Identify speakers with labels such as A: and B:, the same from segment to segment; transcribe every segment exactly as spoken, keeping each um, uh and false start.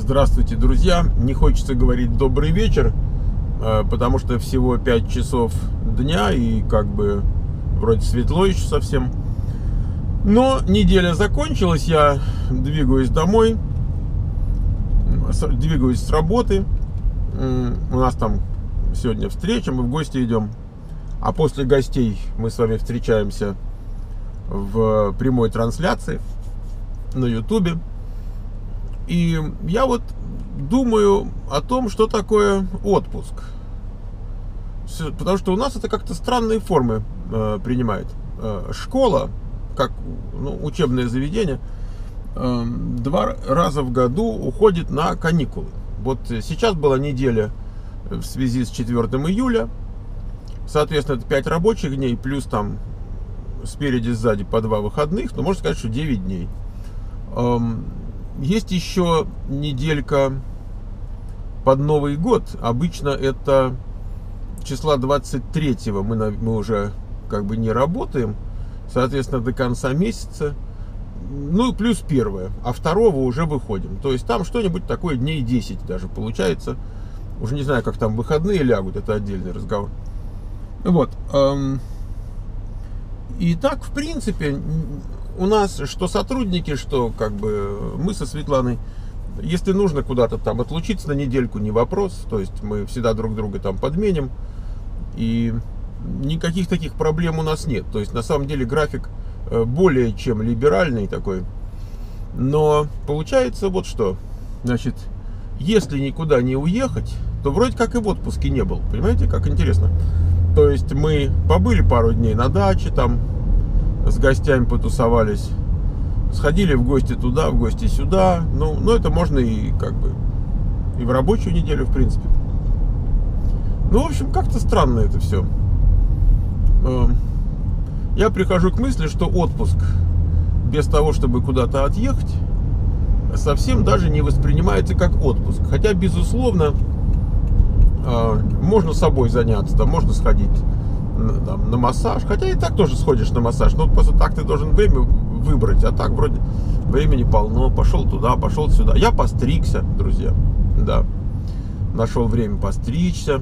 A: Здравствуйте, друзья! Не хочется говорить добрый вечер, потому что всего пять часов дня и как бы вроде светло еще совсем. Но неделя закончилась, я двигаюсь домой, двигаюсь с работы. У нас там сегодня встреча, мы в гости идем. А после гостей мы с вами встречаемся в прямой трансляции на ютубе. И я вот думаю о том, что такое отпуск. Потому что у нас это как-то странные формы э, принимает. Э, школа, как ну, учебное заведение, э, два раза в году уходит на каникулы. Вот сейчас была неделя в связи с четвёртым июля. Соответственно, это пять рабочих дней, плюс там спереди, сзади по два выходных. Но можно сказать, что девять дней. Эм, Есть еще неделька под Новый год. Обычно это числа двадцать третьего мы, на, мы уже как бы не работаем. Соответственно, до конца месяца. Ну, плюс первое. А второго уже выходим. То есть там что-нибудь такое дней десять даже получается. Уже не знаю, как там выходные лягут. Это отдельный разговор. Вот. И так, в принципе, у нас что сотрудники, что как бы мы со Светланой, если нужно куда-то там отлучиться на недельку, не вопрос. То есть мы всегда друг друга там подменим. И никаких таких проблем у нас нет. То есть на самом деле график более чем либеральный такой. Но получается вот что. Значит, если никуда не уехать, то вроде как и в отпуске не был. Понимаете, как интересно. То есть мы побыли пару дней на даче, там с гостями потусовались, сходили в гости туда, в гости сюда. Ну, ну это можно и как бы и в рабочую неделю, в принципе. Ну, в общем, как-то странно это все. Я прихожу к мысли, что отпуск без того, чтобы куда-то отъехать, совсем даже не воспринимается как отпуск. Хотя, безусловно, можно собой заняться, там можно сходить там, на массаж. Хотя и так тоже сходишь на массаж. Но просто так ты должен время выбрать. А так вроде времени полно. Пошел туда, пошел сюда. Я постригся, друзья. Да. Нашел время постричься.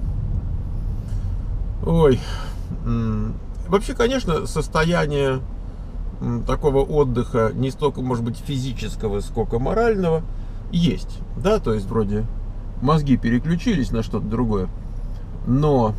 A: Ой. Вообще, конечно, состояние такого отдыха не столько, может быть, физического, сколько морального есть. Да, то есть вроде мозги переключились на что-то другое. Но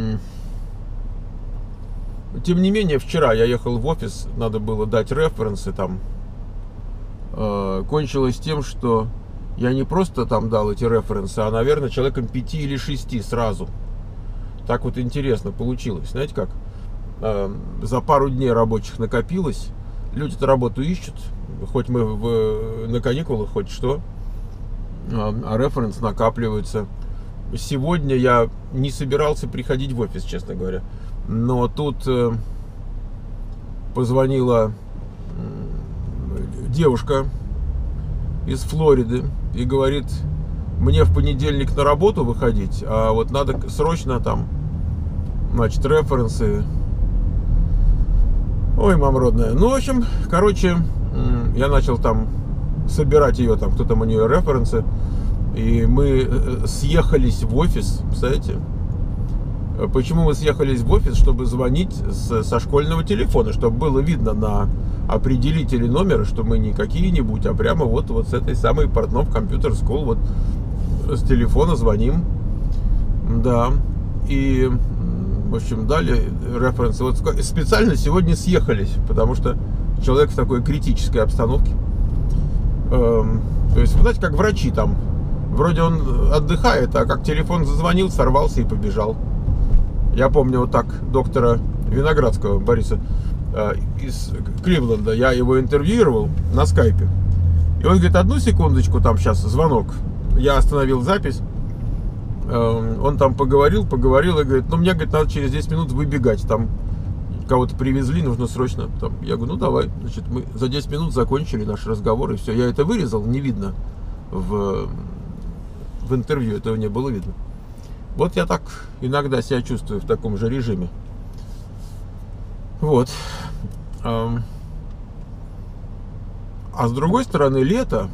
A: тем не менее, вчера я ехал в офис, надо было дать референсы там. Э, кончилось тем, что я не просто там дал эти референсы, а, наверное, человеком пяти или шести сразу. Так вот интересно получилось. Знаете как? Э, за пару дней рабочих накопилось. Люди-то работу ищут. Хоть мы в, на каникулах, хоть что. А, а референс накапливается. Сегодня я не собирался приходить в офис, честно говоря. Но тут э, позвонила э, девушка из Флориды и говорит: мне в понедельник на работу выходить, а вот надо срочно там, значит, референсы. Ой, мама родная. Ну, в общем, короче, э, я начал там собирать ее, там кто-то у нее референсы. И мы съехались в офис, представляете? Почему мы съехались в офис? Чтобы звонить с, со школьного телефона, чтобы было видно на определителе номера, что мы не какие-нибудь, а прямо вот, вот с этой самой Портнов Computer School, вот с телефона звоним. Да. И, в общем, дали референсы. Вот специально сегодня съехались, потому что человек в такой критической обстановке. Эм, то есть, знаете, как врачи там. Вроде он отдыхает, а как телефон зазвонил, сорвался и побежал. Я помню вот так доктора Виноградского Бориса э, из Кливленда. Я его интервьюировал на скайпе. И он говорит: одну секундочку, там сейчас звонок. Я остановил запись. Э, он там поговорил, поговорил и говорит: ну мне, говорит, надо через десять минут выбегать. Там кого-то привезли, нужно срочно. Там, я говорю: ну давай. Значит, мы за десять минут закончили наш разговор, и все. Я это вырезал, не видно в... в интервью, этого не было видно. Вот я так иногда себя чувствую в таком же режиме. Вот. А с другой стороны, лето,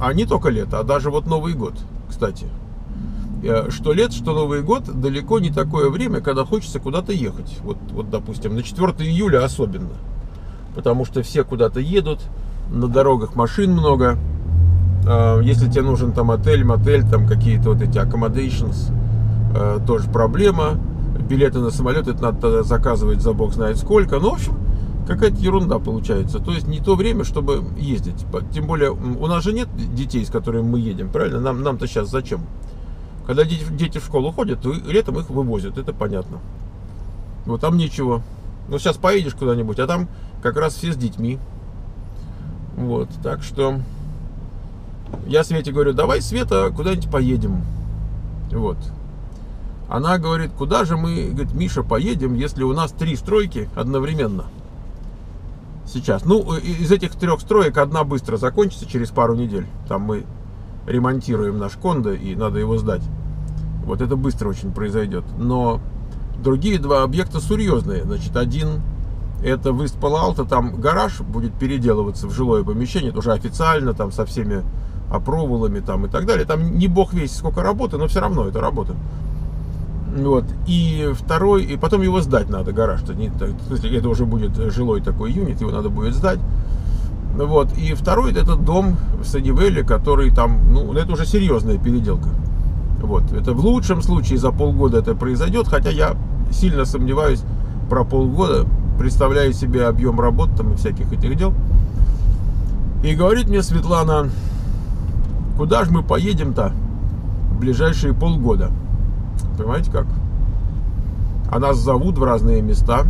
A: а не только лето, а даже вот Новый год, кстати. Что лето, что Новый год далеко не такое время, когда хочется куда-то ехать. Вот, вот, допустим, на четвёртое июля особенно. Потому что все куда-то едут, на дорогах машин много. Если тебе нужен там отель, мотель, там какие-то вот эти accommodations, тоже проблема. Билеты на самолет, это надо заказывать за бог знает сколько. Ну, в общем, какая-то ерунда получается. То есть не то время, чтобы ездить. Тем более, у нас же нет детей, с которыми мы едем, правильно? Нам, нам-то сейчас зачем? Когда дети, дети в школу ходят, то летом их вывозят, это понятно. Вот там ничего. Ну, сейчас поедешь куда-нибудь, а там как раз все с детьми. Вот, так что я Свете говорю, давай, Света, куда-нибудь поедем. Вот. Она говорит, куда же мы, говорит, Миша, поедем, если у нас три стройки одновременно. Сейчас. Ну, из этих трех строек одна быстро закончится через пару недель. Там мы ремонтируем наш кондо и надо его сдать. Вот это быстро очень произойдет. Но другие два объекта серьезные. Значит, один это в Ист-Пало-Алто, там гараж будет переделываться в жилое помещение, это уже официально, там со всеми опроволами там и так далее. Там не бог весть сколько работы, но все равно это работа. Вот. И второй, и потом его сдать надо, гараж-то. Не, это уже будет жилой такой юнит, его надо будет сдать. Вот. И второй это дом в Саннивелле, который там, ну, это уже серьезная переделка. Вот. Это в лучшем случае за полгода это произойдет, хотя я сильно сомневаюсь про полгода, представляю себе объем работ там и всяких этих дел. И говорит мне Светлана, куда же мы поедем-то в ближайшие полгода? Понимаете как? А нас зовут в разные места.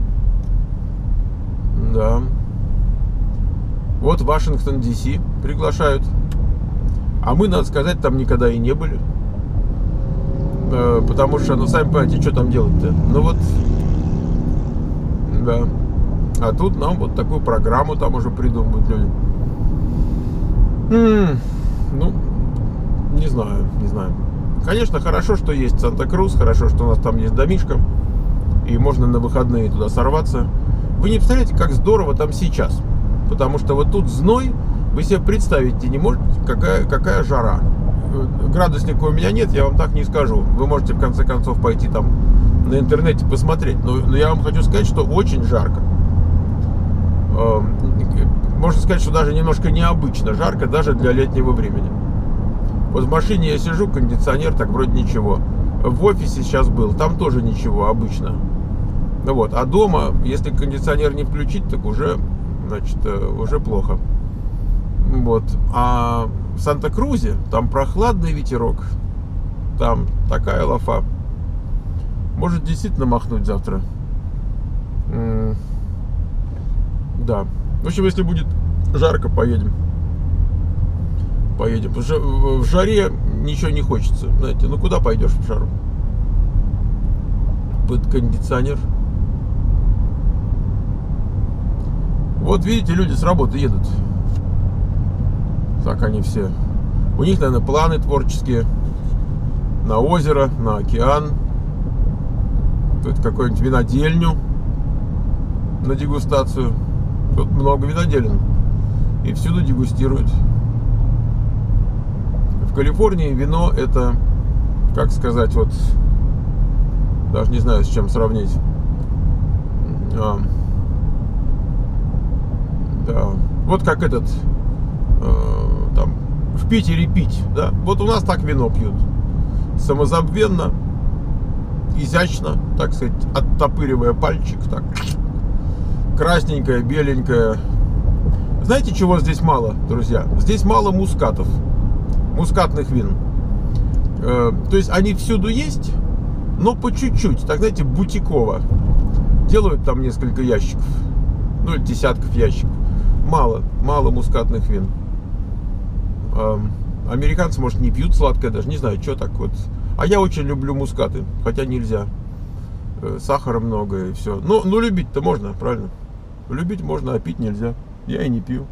A: Да. Вот в Вашингтон, Ди Си приглашают. А мы, надо сказать, там никогда и не были. Потому что, ну, сами понимаете, что там делать-то? Ну вот, да. А тут нам вот такую программу там уже придумывают люди. М-м, ну, не знаю, не знаю. Конечно, хорошо, что есть Санта-Крус, хорошо, что у нас там есть домишко, и можно на выходные туда сорваться. Вы не представляете, как здорово там сейчас. Потому что вот тут зной, вы себе представить не можете, какая, какая жара. Градусника у меня нет, я вам так не скажу. Вы можете в конце концов пойти там на интернете посмотреть. Но, но я вам хочу сказать, что очень жарко. Можно сказать, что даже немножко необычно жарко, даже для летнего времени. Вот в машине я сижу, кондиционер, так вроде ничего. В офисе сейчас был, там тоже ничего, обычно. Вот. А дома, если кондиционер не включить, так уже, значит, уже плохо. Вот. А в Санта-Крузе там прохладный ветерок. Там такая лафа. Может действительно махнуть завтра. М-м- да. В общем, если будет жарко, поедем. Поедем. Потому что в жаре ничего не хочется. Знаете, ну куда пойдешь в жару? Под кондиционер. Вот видите, люди с работы едут. Так они все. У них, наверное, планы творческие. На озеро, на океан. Тут какую-нибудь винодельню на дегустацию. Тут много виноделин. И всюду дегустируют. В Калифорнии вино это, как сказать, вот, даже не знаю, с чем сравнить. А, да. Вот как этот, э, там, в Питере пить, да. Вот у нас так вино пьют. Самозабвенно, изящно, так сказать, оттопыривая пальчик, так. Красненькое, беленькое. Знаете, чего здесь мало, друзья? Здесь мало мускатов. Мускатных вин. э, То есть они всюду есть, но по чуть-чуть. Так, знаете, бутиково. Делают там несколько ящиков. Ну, или десятков ящиков. Мало, мало мускатных вин. э, Американцы, может, не пьют сладкое, даже не знаю, что так вот. А я очень люблю мускаты, хотя нельзя. э, Сахара много и все. Ну, ну любить-то можно, правильно? Любить можно, а пить нельзя. Я и не пью.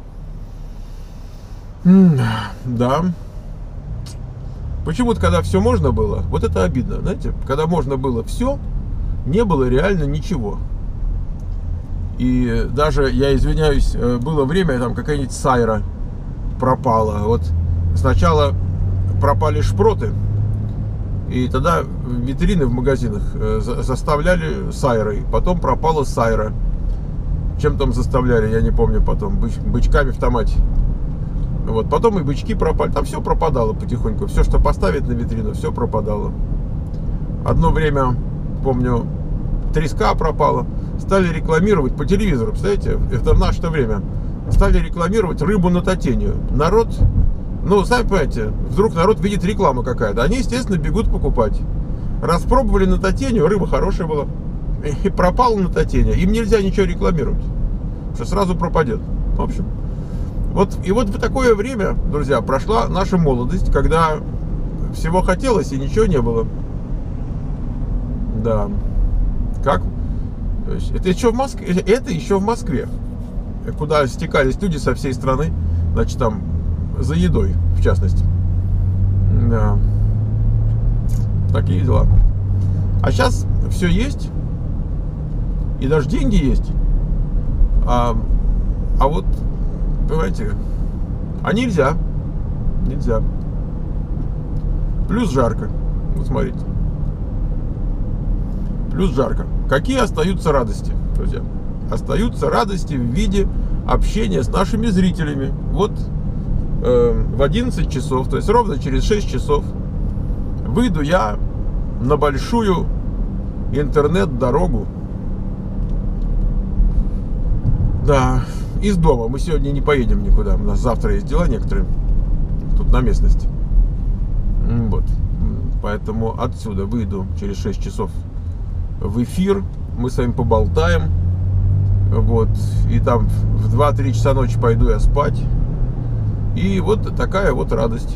A: Да. Почему-то, когда все можно было, вот это обидно, знаете, когда можно было все, не было реально ничего. И даже, я извиняюсь, было время, там какая-нибудь сайра, пропало. Вот сначала пропали шпроты, и тогда витрины в магазинах заставляли сайрой. Потом пропала сайра. Чем там заставляли, я не помню потом. Быч, бычками в томате. Вот. Потом и бычки пропали. Там все пропадало потихоньку. Все, что поставить на витрину, все пропадало. Одно время, помню, треска пропала. Стали рекламировать по телевизору, представляете? Это в наше время. Стали рекламировать рыбу на татению. Народ, ну, сами понимаете, вдруг народ видит рекламу какая-то. Они, естественно, бегут покупать. Распробовали на татению, рыба хорошая была. И пропала на татению. Им нельзя ничего рекламировать, что сразу пропадет. В общем, вот и вот в такое время, друзья, прошла наша молодость, когда всего хотелось и ничего не было. Да. Как? Это еще в Москве. Это еще в Москве, куда стекались люди со всей страны, значит, там за едой, в частности. Да. Такие дела. А сейчас все есть, и даже деньги есть. А, а вот, понимаете, а нельзя. Нельзя. Плюс жарко. Вот смотрите. Плюс жарко. Какие остаются радости, друзья? Остаются радости в виде общения с нашими зрителями. Вот э, в одиннадцать часов, то есть ровно через шесть часов, выйду я на большую интернет-дорогу. Да, из дома. Мы сегодня не поедем никуда. У нас завтра есть дела некоторые. Тут на местности. Вот. Поэтому отсюда выйду через шесть часов в эфир. Мы с вами поболтаем. Вот. И там в два-три часа ночи пойду я спать. И вот такая вот радость.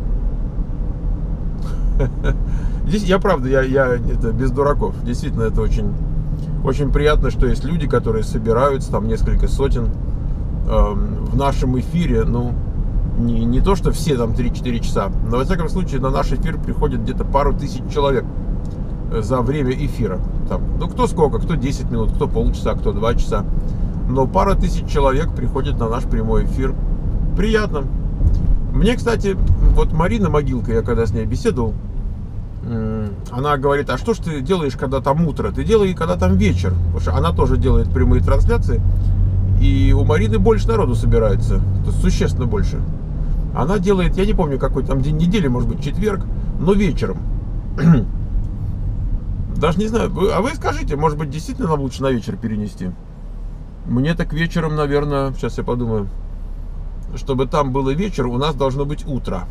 A: Здесь я правда, я, я это без дураков. Действительно, это очень, очень приятно, что есть люди, которые собираются, там несколько сотен э, в нашем эфире. Ну, не, не то, что все там три-четыре часа, но во всяком случае на наш эфир приходит где-то пару тысяч человек за время эфира. Там, ну, кто сколько, кто десять минут, кто полчаса, кто два часа. Но пара тысяч человек приходит на наш прямой эфир. Приятно. Мне, кстати, вот Марина Могилка, я когда с ней беседовал, она говорит: а что ж ты делаешь, когда там утро? Ты делай, когда там вечер. Потому что она тоже делает прямые трансляции. И у Марины больше народу собирается. То есть существенно больше. Она делает, я не помню, какой там день недели, может быть, четверг, но вечером. Даже не знаю. А вы скажите, может быть, действительно нам лучше на вечер перенести? Мне так вечером, наверное, сейчас я подумаю, чтобы там было вечер, у нас должно быть утро.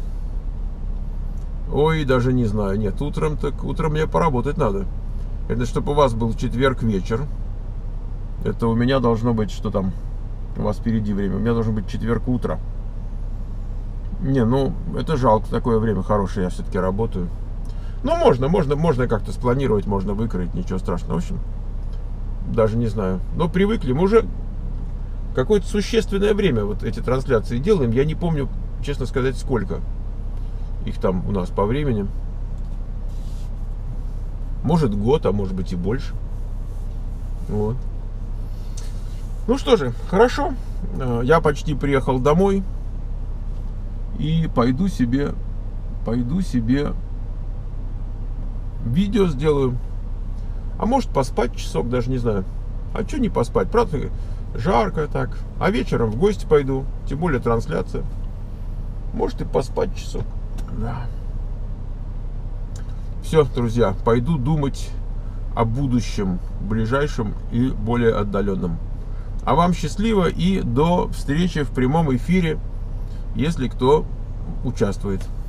A: Ой, даже не знаю. Нет, утром так утром мне поработать надо. Это чтобы у вас был четверг вечер. Это у меня должно быть, что там у вас впереди время. У меня должно быть четверг утро. Не, ну, это жалко, такое время хорошее, я все-таки работаю. Ну, можно, можно, можно как-то спланировать, можно выкроить, ничего страшного. В общем, даже не знаю. Но привыкли, мы уже какое-то существенное время вот эти трансляции делаем. Я не помню, честно сказать, сколько их там у нас по времени. Может год, а может быть и больше. Вот. Ну что же, хорошо. Я почти приехал домой. И пойду себе, пойду себе видео сделаю. А может поспать часок, даже не знаю. А что не поспать? Правда, жарко так. А вечером в гости пойду. Тем более трансляция. Может и поспать часок. Да. Все, друзья, пойду думать о будущем, ближайшем и более отдаленном. А вам счастливо и до встречи в прямом эфире, если кто участвует.